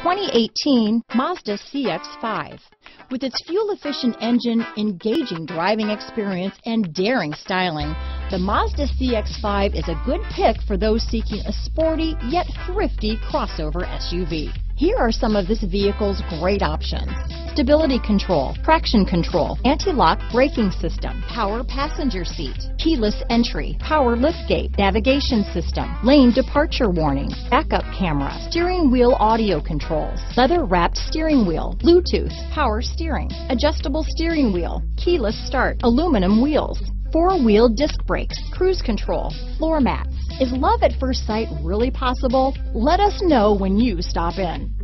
2018 Mazda CX-5. With its fuel-efficient engine, engaging driving experience, and daring styling, the Mazda CX-5 is a good pick for those seeking a sporty yet thrifty crossover SUV. Here are some of this vehicle's great options: stability control, traction control, anti-lock braking system, power passenger seat, keyless entry, power liftgate, navigation system, lane departure warning, backup camera, steering wheel audio controls, leather-wrapped steering wheel, Bluetooth, power steering, adjustable steering wheel, keyless start, aluminum wheels, four-wheel disc brakes, cruise control, floor mats. Is love at first sight really possible? Let us know when you stop in.